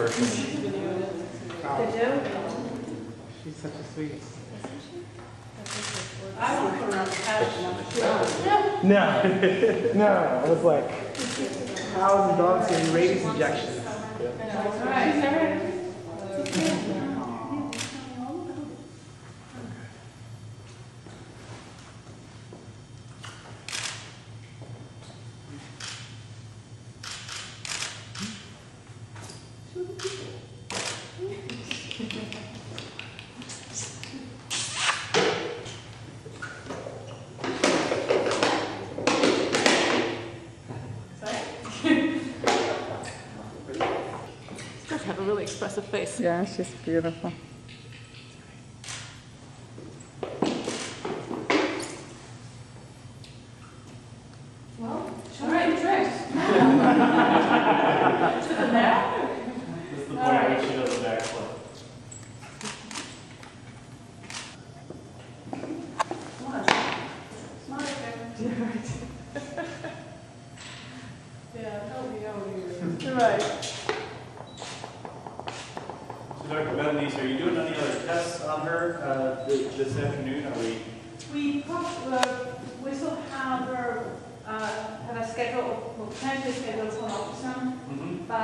person. They do? She's such a sweet. I would put her on the couch. No, no, I was like, cows and dogs getting rabies injections. All right. She does have a really expressive face. Yeah, she's beautiful. Well, all right, tricks. To the back? That's the point at which she does a backflip. Come on. Smart, yeah, help me out here. Right. So Dr. Benedict, are you doing any other tests on her this afternoon? Are we? We still have her, have a schedule, we'll potentially schedule some ultrasound